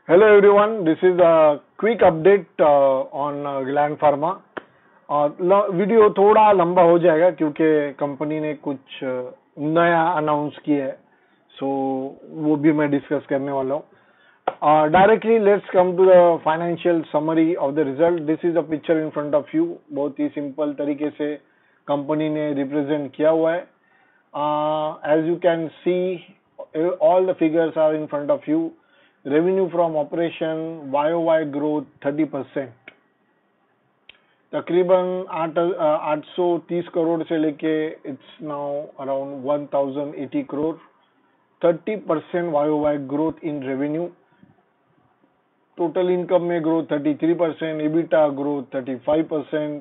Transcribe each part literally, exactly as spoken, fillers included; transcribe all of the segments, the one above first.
Hello everyone, this is a quick update uh, on uh, Gland Pharma. और video थोड़ा लंबा हो जाएगा क्योंकि कंपनी ने कुछ uh, नया अनाउंस किया है, सो वो भी मैं डिस्कस करने वाला हूँ. Directly let's come to the financial summary of the result. This is a picture in front of you. बहुत ही सिंपल तरीके से कंपनी ने रिप्रेजेंट किया हुआ है. As you can see all the figures are in front of you. Revenue from operation Y O Y growth thirty percent. तकरीबन आठ आठ सौ तीस करोड़ से लेके it's now around one thousand eighty crore. Thirty percent Y O Y growth in revenue. Total income में growth thirty three percent. EBITDA growth thirty five percent.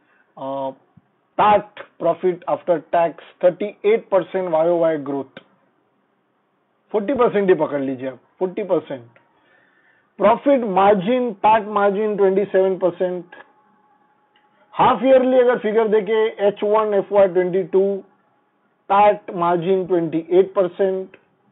PAT profit after tax thirty eight percent Y O Y growth. Forty percent ही पकड़ लीजिए आप. Forty percent. Profit margin, PAT margin twenty seven percent. Half yearly अगर figure देखे H one F Y twenty two, PAT margin twenty eight percent.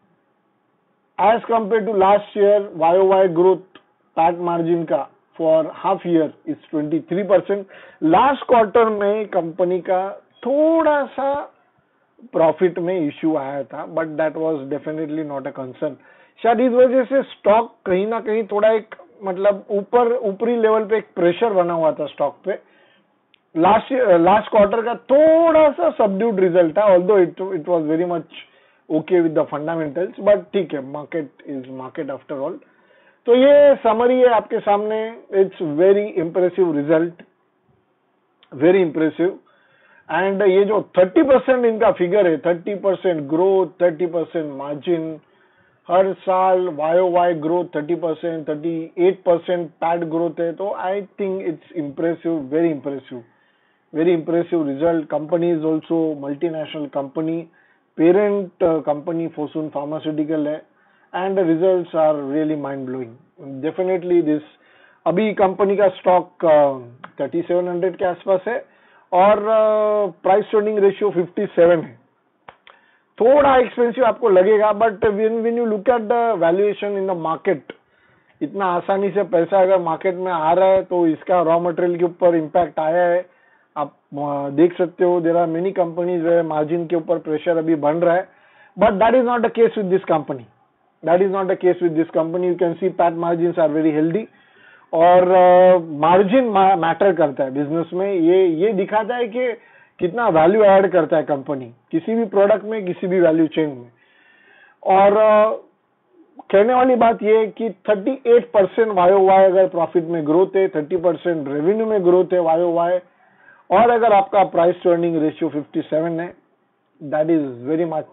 As compare to last year Y O Y growth PAT margin का for half year is twenty three percent. Last quarter में company का थोड़ा सा profit में issue आया था, but that was definitely not a concern. शायद इस वजह से स्टॉक कहीं ना कहीं थोड़ा एक मतलब ऊपर ऊपरी लेवल पे एक प्रेशर बना हुआ था स्टॉक पे. लास्ट लास्ट क्वार्टर का थोड़ा सा सबड्यूड रिजल्ट था, although it it was very much okay with the fundamentals, but ठीक है, market is market after all. तो ये समरी है आपके सामने. It's very impressive result, very impressive. And ये जो थर्टी परसेंट इनका फिगर है, thirty percent growth, thirty percent margin, हर साल Y O Y growth thirty percent, thirty eight percent PAT growth है, तो I think it's impressive, very impressive, very impressive result. Company is also multinational company. Parent company Fosun pharmaceutical है, and the results are really mind blowing. Definitely this, अभी company का stock thirty seven hundred के आसपास है और price earning ratio fifty seven है. थोड़ा expensive आपको लगेगा, but when when you look at the valuation in the market, इतना आसानी से पैसा अगर मार्केट में आ रहा है तो इसका रॉ मटेरियल के ऊपर इम्पैक्ट आया है. आप uh, देख सकते हो, देयर आर मेनी कंपनीज वे मार्जिन के ऊपर प्रेशर अभी बन रहा है, but that is not the case with this company. That is not the case with this company. You can see PAT margins are very healthy, और margin uh, matter करता है बिजनेस में. ये ये दिखाता है कि कितना वैल्यू ऐड करता है कंपनी किसी भी प्रोडक्ट में, किसी भी वैल्यू चेन में. और uh, कहने वाली बात ये है कि thirty eight percent Y O Y अगर प्रॉफिट में ग्रोथ है, थर्टी परसेंट रेवेन्यू में ग्रोथ है Y O Y, और अगर आपका price to earning ratio fifty seven है, that is very much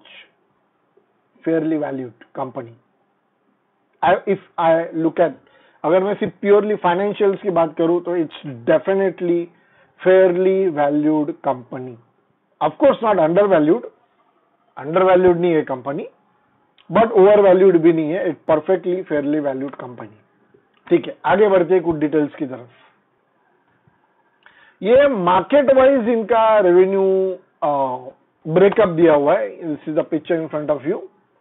fairly valued company. If I look at, अगर मैं सिर्फ प्योरली फाइनेंशियल्स की बात करूं तो it's definitely fairly valued company. Of course not under valued, under valued नहीं है कंपनी, बट ओवर वैल्यूड भी नहीं है. एक परफेक्टली फेयरली वैल्यूड कंपनी. ठीक है, आगे बढ़ते हैं कुछ डिटेल्स की तरफ. ये मार्केट वाइज इनका रेवेन्यू ब्रेकअप दिया हुआ है. This is the picture in front of you.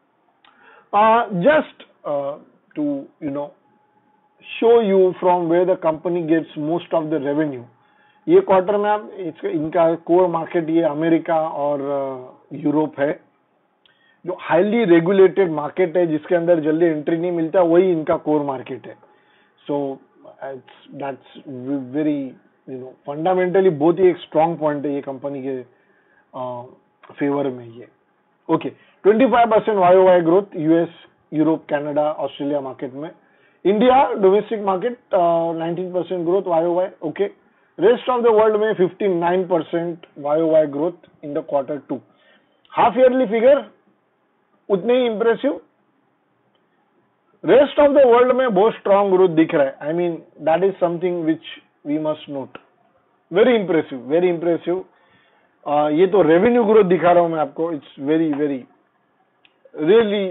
Just to you know show you from where the company gets most of the revenue. ये क्वार्टर में आप इसका इनका कोर मार्केट ये अमेरिका और यूरोप है, जो हाईली रेगुलेटेड मार्केट है, जिसके अंदर जल्दी एंट्री नहीं मिलता, वही इनका कोर मार्केट है. So that's very you know fundamentally बहुत ही एक स्ट्रॉन्ग पॉइंट है ये कंपनी के फेवर में. ये okay, twenty five percent Y O Y growth US, Europe, Canada, Australia market में. India domestic market nineteen percent growth Y O Y. Okay, rest of the world में fifty nine percent Y O Y growth in the quarter two. Half yearly figure उतने ही impressive. Rest of the world में बहुत strong growth दिख रहा है. I mean that is something which we must note. Very impressive, very impressive. ये तो revenue growth दिखा रहा हूं मैं आपको. It's very very really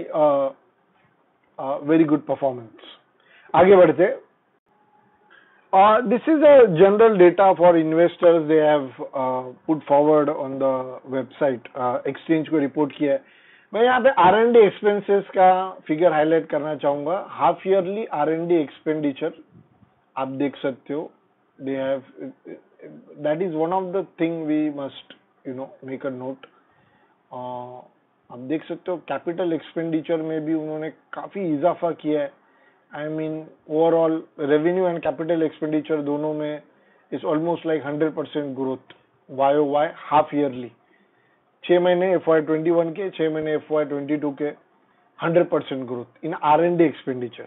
very good performance. आगे बढ़ते. This is a general data for investors. They have put forward on the website. Exchange को रिपोर्ट किया है. मैं यहाँ पे आर एंड डी एक्सपेंसेस का फिगर हाईलाइट करना चाहूंगा. Half yearly R and D expenditure आप देख सकते हो. They have, that is one of the thing we must you know make a note. आप देख सकते हो कैपिटल एक्सपेंडिचर में भी उन्होंने काफी इजाफा किया है. I mean overall revenue and capital expenditure दोनों में is almost like hundred percent growth Y O Y half yearly. छह महीने एफ वाई ट्वेंटी वन के, छह महीने एफ वाई ट्वेंटी टू के, hundred percent growth in R and D expenditure.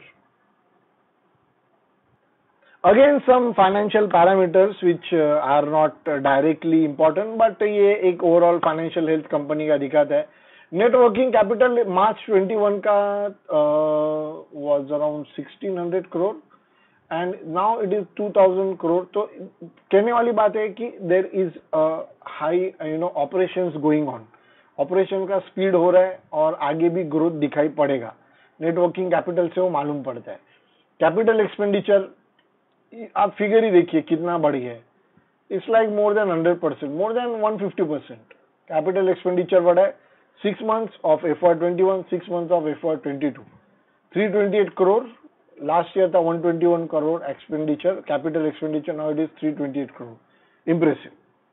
Again some financial parameters which are not directly important, but ये एक overall financial health company का दिखाता है. Net working capital March twenty one का was around sixteen hundred crore and now it is two thousand crore. तो कहने वाली बात है कि there is high you know operations going on. Operation का स्पीड हो रहा है और आगे भी ग्रोथ दिखाई पड़ेगा. नेटवर्किंग कैपिटल से वो मालूम पड़ता है. कैपिटल एक्सपेंडिचर आप फिगर ही देखिए कितना बढ़ गया है. It's like more than hundred percent, more than one fifty percent capital expenditure बढ़ा है. Six months of F Y twenty one, six months of F Y twenty two. Three twenty eight crore last year था, one twenty one crore expenditure, capital expenditure. Now it is three twenty eight crore. Impressive.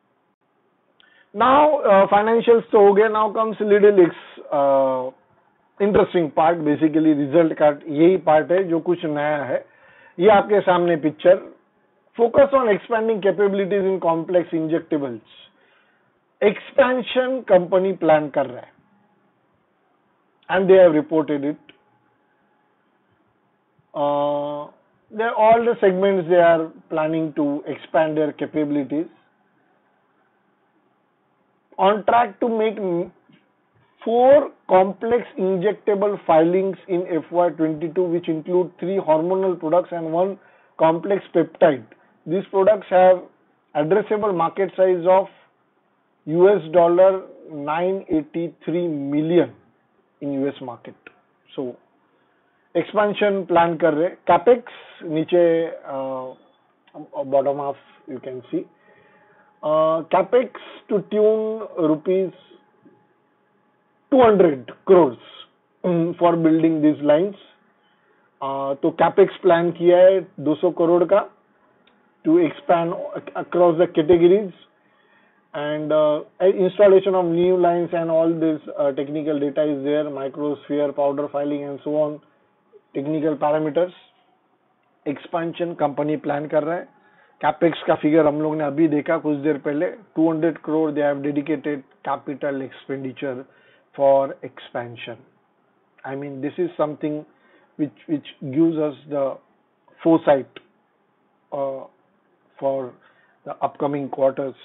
Now financials तो हो गए. Now comes लिडिलिक्स interesting part. Basically result का यही part है जो कुछ नया है. ये आपके सामने picture. Focus on expanding capabilities in complex injectables. Expansion company plan कर रहा है and they have reported it. Uh, they're all the segments they are planning to expand their capabilities. On track to make four complex injectable filings in F Y twenty-two, which include three hormonal products and one complex peptide. These products have addressable market size of U S dollar nine eighty-three million in U S market. So expansion plan कर रहे. Capex नीचे bottom of you can see capex to tune rupees two hundred crore for building this lines. तो capex plan किया है दो सौ करोड़ का to expand across the categories and uh, installation of new lines and all this uh, technical data is there. Microsphere, powder filing and so on. Technical parameters. Expansion company plan कर रहा है. Capex का figure हम लोग ने अभी देखा कुछ देर पहले. Two hundred crore they have dedicated capital expenditure for expansion. I mean this is something which which gives us the foresight uh, for the upcoming quarters.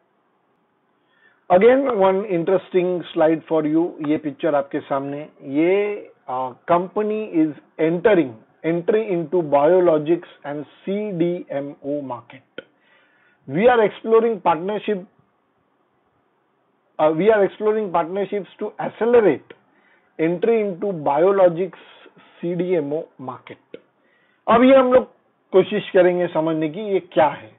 Again one interesting slide for you. ये picture आपके सामने. ये company is entering entry into biologics and C D M O market. We are exploring partnership. Uh, we are exploring partnerships to accelerate entry into biologics C D M O market. अब ये हम लोग कोशिश करेंगे समझने की ये क्या है.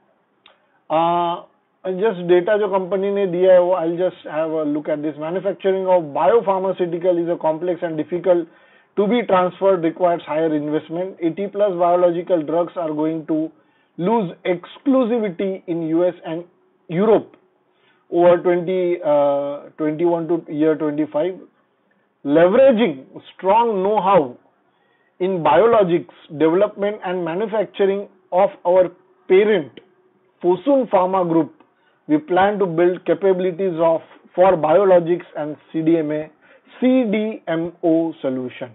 जस्ट uh, डेटा जो कंपनी ने दिया है वो I just have a look at this. Manufacturing of biopharmaceutical is a complex and difficult to be transferred, requires higher investment. eighty plus biological drugs are going to lose exclusivity in U S and Europe over twenty twenty-one to year twenty-five. Leveraging strong know-how in biologics development and manufacturing of our parent Fosun Pharma Group, we plan to build capabilities of for biologics and C D M A C D M O solution.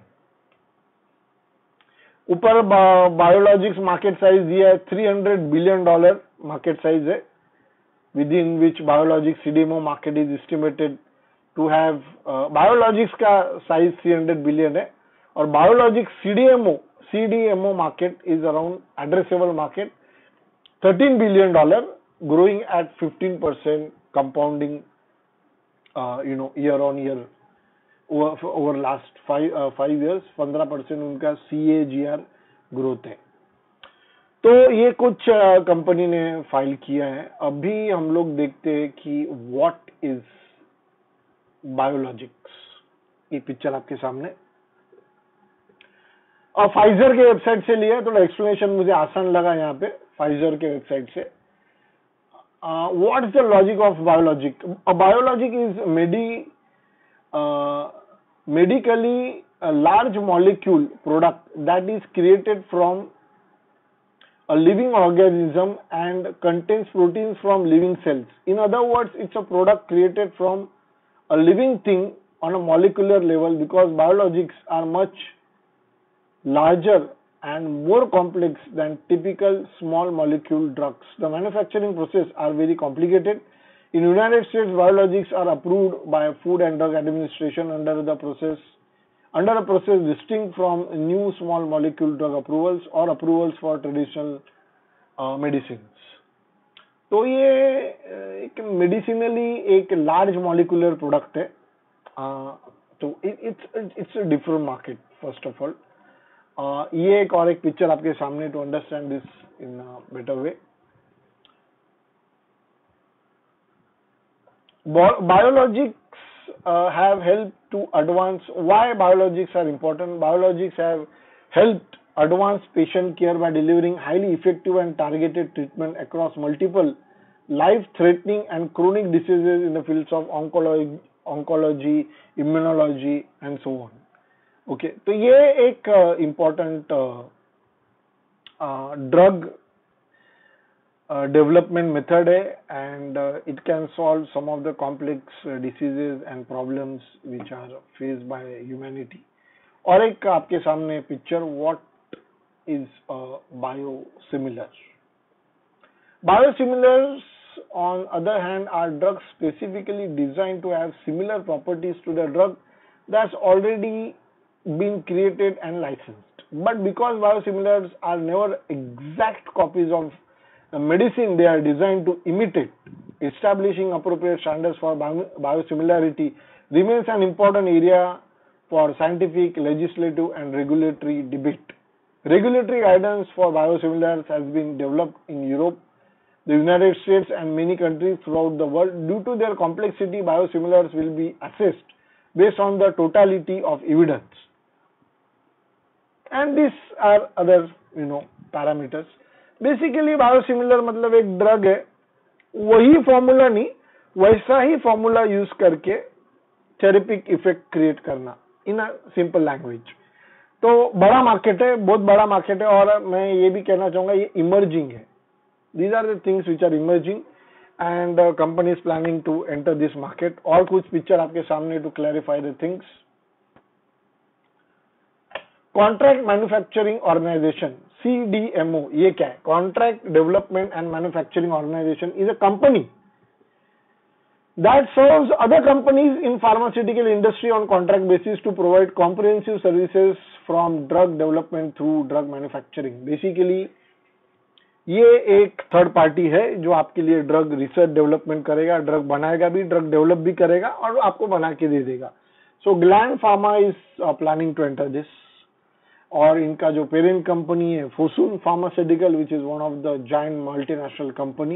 ऊपर biologics market size दिया है three hundred billion dollar market size है, within which biologics CDMO market is estimated to have. Biologics का size three hundred billion है और biologics CDMO CDMO market is around addressable market thirteen billion dollar, growing at fifteen percent compounding you know year on year over last five five years. पंद्रह percent उनका C A ji are growth है. तो ये कुछ company uh, ने file किया है. अभी हम लोग देखते हैं कि व्हाट इज बायोलॉजिक्स. ये पिक्चर आपके सामने और फाइजर के वेबसाइट से लिया, थोड़ा एक्सप्लेनेशन मुझे आसान लगा यहाँ पे फाइजर के वेबसाइट से. What is the logic of biologic? Biologic is medi medically a large molecule product that is created from a living organism and contains proteins from living cells. In other words, it's a product created from a living thing on a molecular level, because biologics are much larger and more complex than typical small molecule drugs. The manufacturing process are very complicated. In United States, biologics are approved by Food and Drug Administration under the process under a process distinct from new small molecule drug approvals or approvals for traditional uh, medicines. तो ये एक medicinally एक large molecular product है, uh, तो it's it's a different market first of all. ये एक और एक पिक्चर आपके सामने to understand this in better way. Biologics uh, have helped to advance. Why biologics are important? Biologics have helped advance patient care by delivering highly effective and targeted treatment across multiple life-threatening and chronic diseases in the fields of oncology, oncology, immunology, and so on. Okay, तो ये एक important uh, uh, drug Uh, development method है, and uh, it can solve some of the complex uh, diseases and problems which are faced by humanity. और एक आपके सामने picture, what is a biosimilar? Biosimilars on other hand are drugs specifically designed to have similar properties to the drug that's already been created and licensed. But because biosimilars are never exact copies of the medicine they are designed to imitate, establishing appropriate standards for biosimilarity remains an important area for scientific, legislative, and regulatory debate. Regulatory guidance for biosimilars has been developed in Europe, the United States, and many countries throughout the world. Due to their complexity, biosimilars will be assessed based on the totality of evidence. And these are other, you know, parameters. Basically biosimilar मतलब एक drug है, वही formula नहीं, वैसा ही formula use करके थेरेपिक effect create करना इन a simple language. तो बड़ा मार्केट है, बहुत बड़ा मार्केट है, और मैं ये भी कहना चाहूंगा ये इमर्जिंग है. These are the things which are emerging and company is planning to enter this market. और कुछ पिक्चर आपके सामने to clarify the things. Contract manufacturing organization, C D M O, ये क्या है? Contract Development and Manufacturing Organization is a company that serves other companies in pharmaceutical industry on contract basis to provide comprehensive services from drug development through drug manufacturing. Basically, ये एक third party है जो आपके लिए drug research development करेगा, drug बनाएगा भी, drug develop भी करेगा और आपको बना के दे देगा. So Gland Pharma is planning to enter this, और इनका जो पेरेंट कंपनी है Fosun pharmaceutical, which is one of the giant multinational company.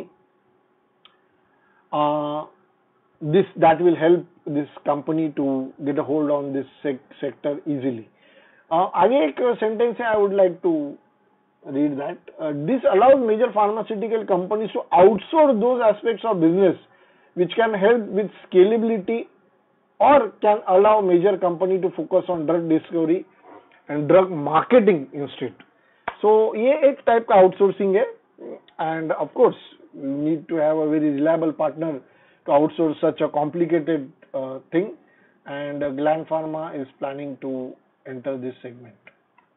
This that will help this company to get a hold on this sector easily. आगे एक sentence है, I would like to read that. This allows major pharmaceutical companies to outsource those aspects of business which can help with scalability और can allow major company to focus on drug discovery and drug marketing instead. So ये एक type का outsourcing है, and of course you need to have a very reliable partner to outsource such a complicated uh, thing, and uh, Gland Pharma is planning to enter this segment.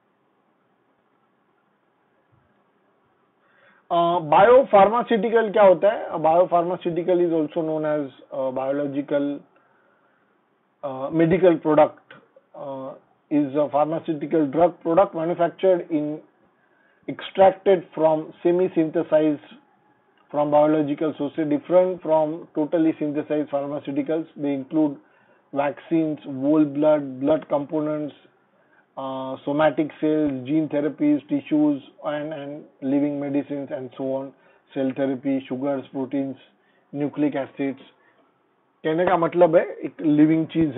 Uh, biopharmaceutical क्या होता है? A biopharmaceutical is also known as uh, biological uh, medical product. Uh, is a pharmaceutical drug product manufactured in extracted from semi-synthesized from biological sources. Different from totally synthesized pharmaceuticals, they include vaccines, whole blood, blood components, uh, somatic cells, gene therapies, tissues, and, and living medicines, and so on. Cell therapy, sugars, proteins, nucleic acids. कहने का मतलब है एक living चीज है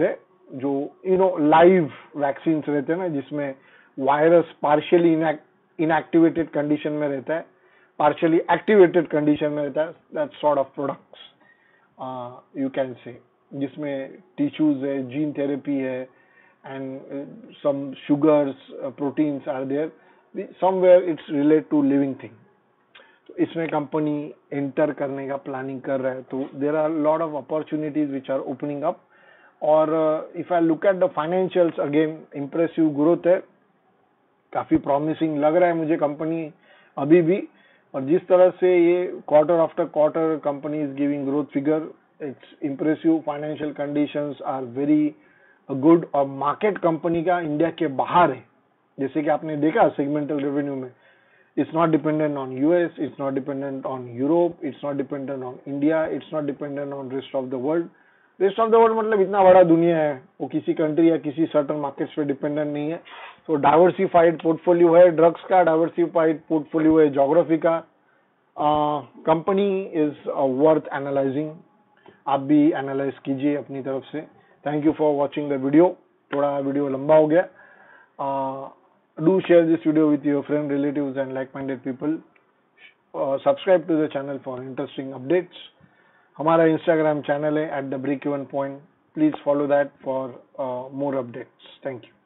जो you know live vaccine रहते हैं ना, जिसमें वायरस पार्शियली इनएक्टिवेटेड कंडीशन में रहता है, पार्शियली एक्टिवेटेड कंडीशन में रहता है, that sort of products you can say, जिसमें टिश्यूज है, जीन थेरेपी है, and some sugars, proteins are there, somewhere it's relate to living thing. तो इसमें कंपनी एंटर करने का प्लानिंग कर रहा है. तो there are lot of opportunities which are opening up. और if I look at the financials, again impressive growth है, काफी प्रॉमिसिंग लग रहा है मुझे कंपनी अभी भी. और जिस तरह से ये quarter after quarter company is giving growth figure, it's impressive. Financial conditions are very good. और मार्केट कंपनी का इंडिया के बाहर है, जैसे कि आपने देखा सेगमेंटल रेवेन्यू में. It's not dependent on U S, it's not dependent on Europe, it's not dependent on India, it's not dependent on rest of the world. Rest of the world मतलब इतना बड़ा दुनिया है, वो किसी कंट्री या किसी सर्टन मार्केट्स पे डिपेंडेंट नहीं है. तो डाइवर्सिफाइड पोर्टफोलियो है ड्रग्स का, डाइवर्सिफाइड पोर्टफोलियो है ज्योग्राफी का. Company is worth analyzing. आप भी एनालाइज कीजिए अपनी तरफ से. Thank you for watching the video. थोड़ा वीडियो लंबा हो गया. uh, Do share this video with your friends, relatives and like-minded people. Uh, subscribe to the channel for interesting updates. हमारा Instagram channel है at the break even point. Please follow that for uh, more updates. Thank you.